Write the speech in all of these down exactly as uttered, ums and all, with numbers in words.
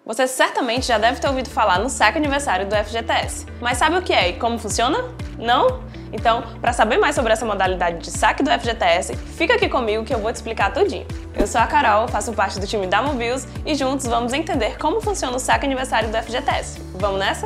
Você certamente já deve ter ouvido falar no saque aniversário do F G T S, mas sabe o que é e como funciona? Não? Então, para saber mais sobre essa modalidade de saque do F G T S, fica aqui comigo que eu vou te explicar tudinho. Eu sou a Carol, faço parte do time da Mobius e juntos vamos entender como funciona o saque aniversário do F G T S. Vamos nessa?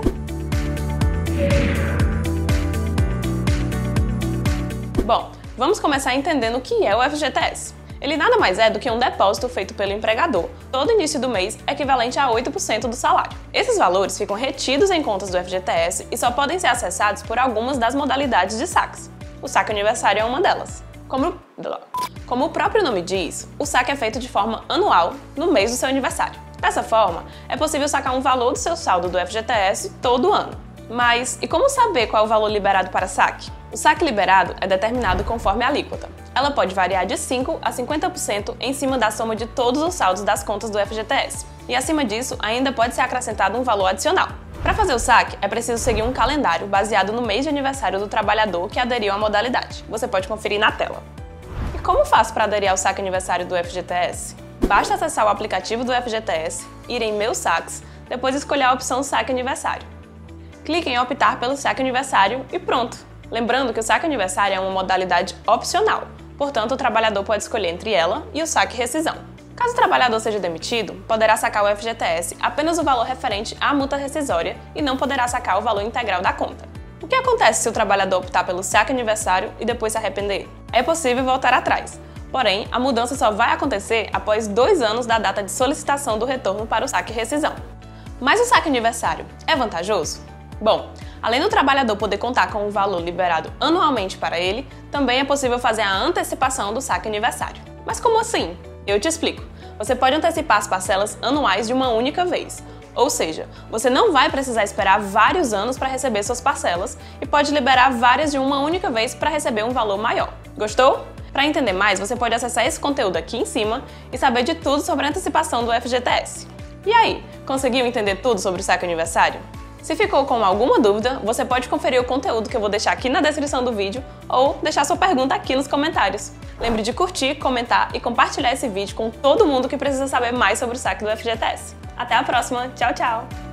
Bom, vamos começar entendendo o que é o F G T S. Ele nada mais é do que um depósito feito pelo empregador, todo início do mês equivalente a oito por cento do salário. Esses valores ficam retidos em contas do F G T S e só podem ser acessados por algumas das modalidades de saques. O saque aniversário é uma delas. Como, como o próprio nome diz, o saque é feito de forma anual, no mês do seu aniversário. Dessa forma, é possível sacar um valor do seu saldo do F G T S todo ano. Mas e como saber qual é o valor liberado para saque? O saque liberado é determinado conforme a alíquota. Ela pode variar de cinco a cinquenta por cento em cima da soma de todos os saldos das contas do F G T S. E acima disso, ainda pode ser acrescentado um valor adicional. Para fazer o saque, é preciso seguir um calendário baseado no mês de aniversário do trabalhador que aderiu à modalidade. Você pode conferir na tela. E como faço para aderir ao saque aniversário do F G T S? Basta acessar o aplicativo do F G T S, ir em Meus Saques, depois escolher a opção Saque Aniversário. Clique em optar pelo saque aniversário e pronto! Lembrando que o saque aniversário é uma modalidade opcional, portanto o trabalhador pode escolher entre ela e o saque rescisão. Caso o trabalhador seja demitido, poderá sacar o F G T S apenas o valor referente à multa rescisória e não poderá sacar o valor integral da conta. O que acontece se o trabalhador optar pelo saque aniversário e depois se arrepender? É possível voltar atrás, porém a mudança só vai acontecer após dois anos da data de solicitação do retorno para o saque rescisão. Mas o saque aniversário é vantajoso? Bom, além do trabalhador poder contar com o valor liberado anualmente para ele, também é possível fazer a antecipação do saque aniversário. Mas como assim? Eu te explico. Você pode antecipar as parcelas anuais de uma única vez, ou seja, você não vai precisar esperar vários anos para receber suas parcelas e pode liberar várias de uma única vez para receber um valor maior. Gostou? Para entender mais, você pode acessar esse conteúdo aqui em cima e saber de tudo sobre a antecipação do F G T S. E aí, conseguiu entender tudo sobre o saque aniversário? Se ficou com alguma dúvida, você pode conferir o conteúdo que eu vou deixar aqui na descrição do vídeo ou deixar sua pergunta aqui nos comentários. Lembre de curtir, comentar e compartilhar esse vídeo com todo mundo que precisa saber mais sobre o saque do F G T S. Até a próxima, tchau, tchau!